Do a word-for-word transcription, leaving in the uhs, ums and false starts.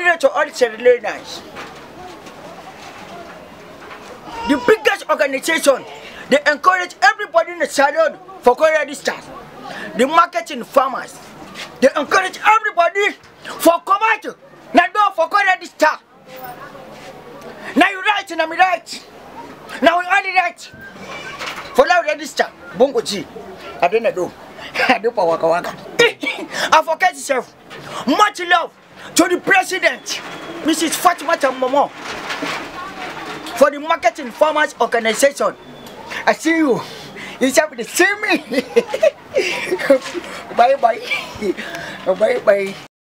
coordinator all Salone. The biggest organization, they encourage everybody in the salon for register. The marketing farmers, they encourage everybody for commercial. Now don't for register. Now you right and I'm right. Now we only right. For now register. Bongo G. I don't know. I do for waka waka. I forget yourself. Much love to the president, Missus Fatima Momo, for the marketing farmers organization. I see you. You have to see me. Bye bye. Bye bye.